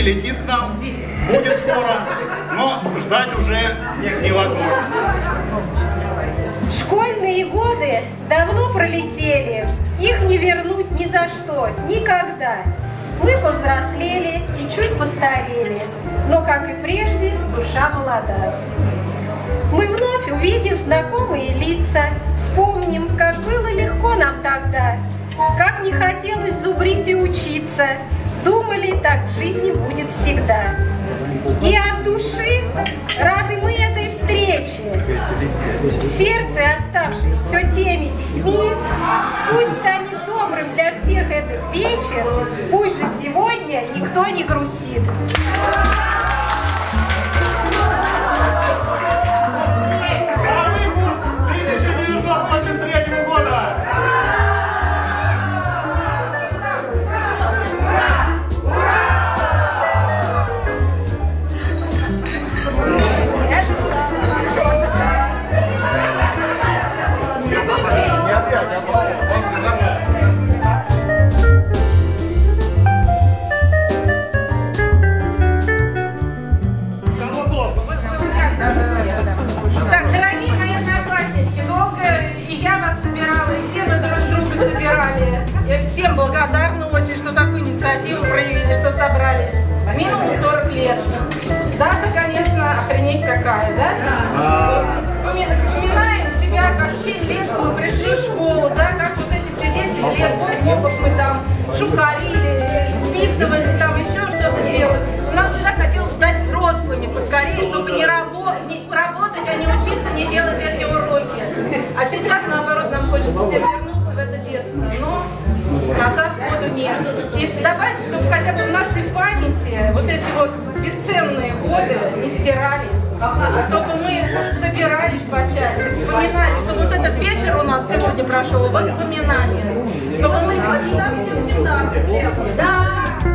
прилетит к нам, будет скоро, но ждать уже невозможно. Школьные годы давно пролетели, их не вернуть ни за что, никогда. Мы повзрослели и чуть постарели, но, как и прежде, душа молода. Мы вновь увидим знакомые лица, вспомним, как было легко нам тогда, как не хотелось зубрить и учиться, думали, так в жизни будет всегда. И от души рады мы этой встрече. В сердце, оставшись все теми детьми, пусть станет добрым для всех этот вечер, пусть же сегодня никто не грустит. Всем благодарна очень, что такую инициативу проявили, что собрались. Минимум 40 лет. Дата, конечно, охренеть какая, да? Вспоминаем себя, как в 7 лет мы пришли в школу, да, как вот эти все 10 лет, вот мы там шухарили, списывали, там еще что-то делали. Нам всегда хотелось стать взрослыми поскорее, чтобы не работать, а не учиться, не делать эти уроки. А сейчас, наоборот, нам хочется всем вернуться в это детство. Но назад ходу нет. И давайте, чтобы хотя бы в нашей памяти вот эти вот бесценные годы не стирались, чтобы мы собирались почаще, вспоминали, что вот этот вечер у нас сегодня прошел воспоминания, чтобы мы всем 17 лет. Да.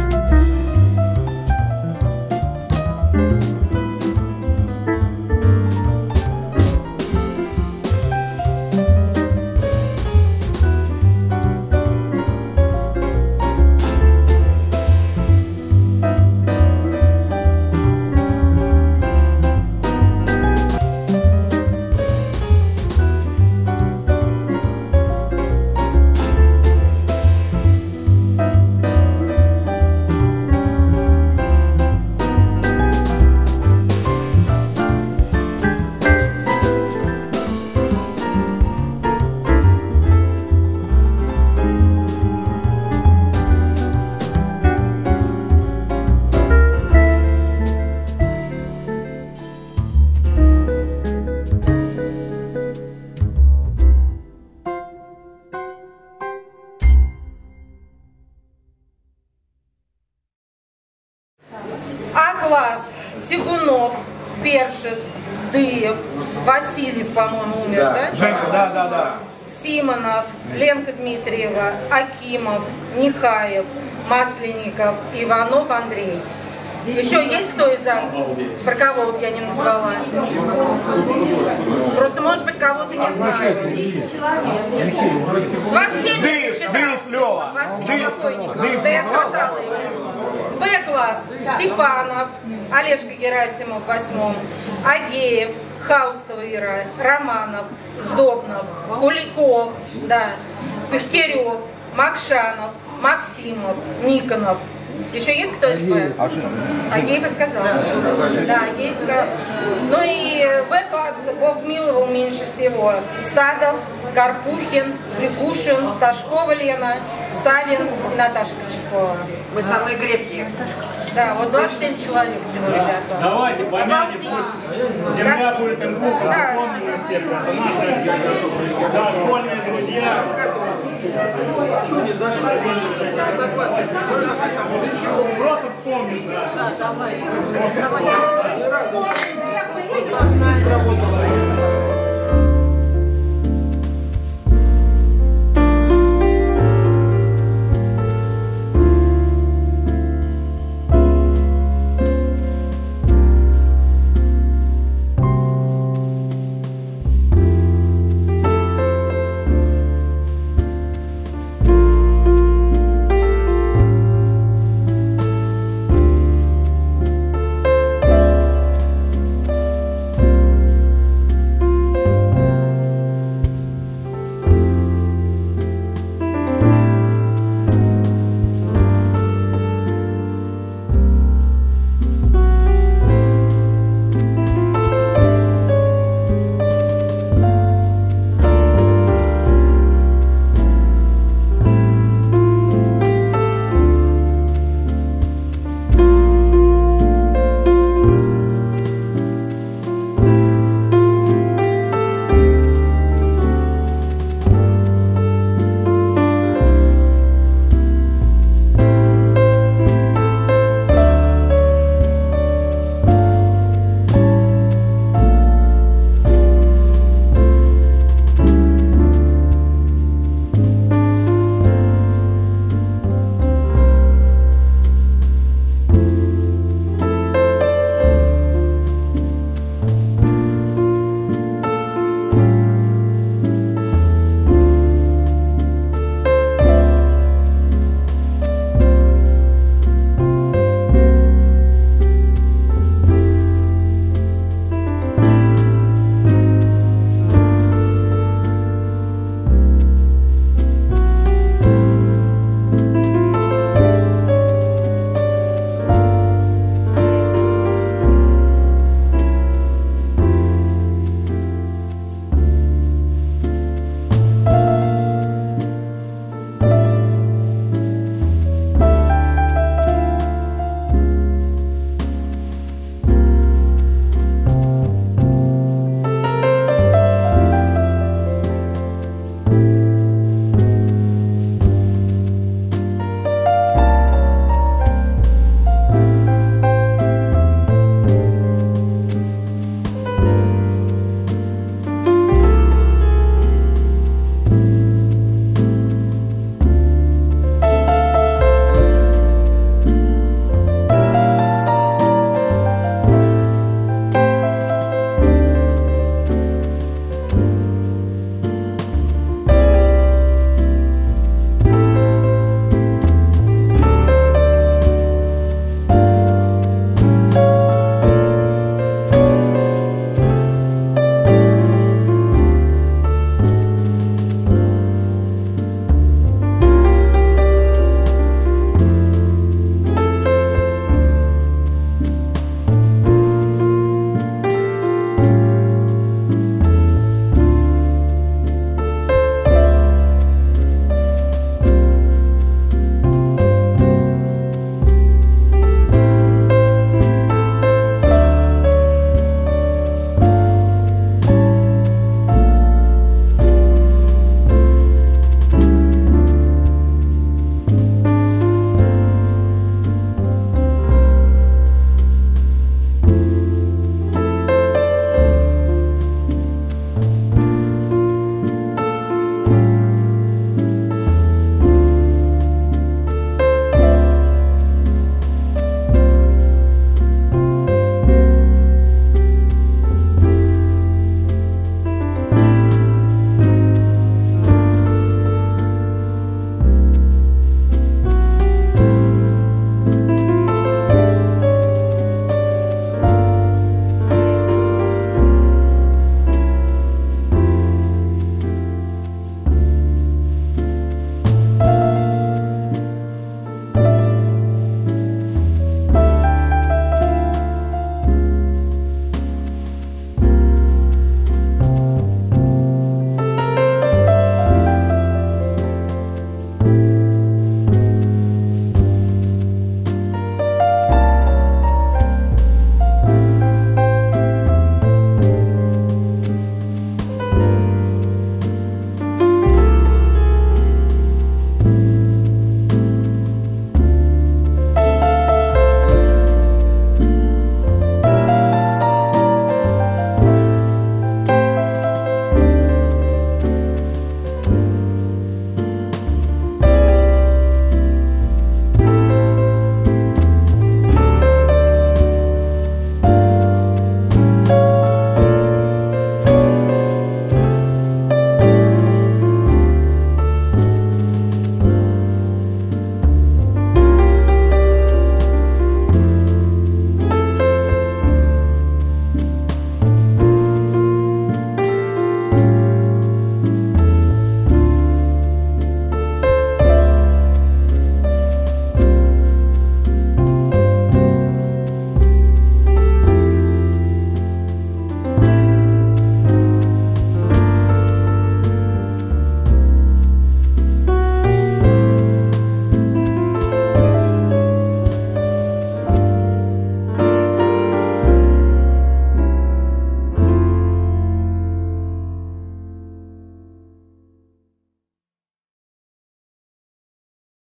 А-класс: Тягунов, Першец, Дыев, Васильев, по-моему, умер, да? Женька, да. Симонов, Ленка Дмитриева, Акимов, Нихаев, Масленников, Иванов Андрей. Еще есть кто из про кого вот я не назвала? Просто, может быть, кого-то не знаю. 27 Лёва. 27 покойников. Да я сказала его. Б-класс: Степанов, Олежка Герасимов в 8-м, Агеев, Хаустова Ира, Романов, Сдобнов, Куликов, да, Пехтерев, Макшанов, Максимов, Никонов. Еще есть кто из Б? Агеев сказал. Да, Агеев сказал. Ну и В-класс Бог миловал меньше всего: Садов, Карпухин, Якушин, Сташкова Лена, Савин и Наташа Кричкова. Мы самые крепкие. Да, вот 27 человек всего, ребята. Давайте помянем, пусть земля будет им вкусом, вспомним всех, это наши, да, школьные друзья. Чего не зашли? Просто вспомнишь, да. Давайте.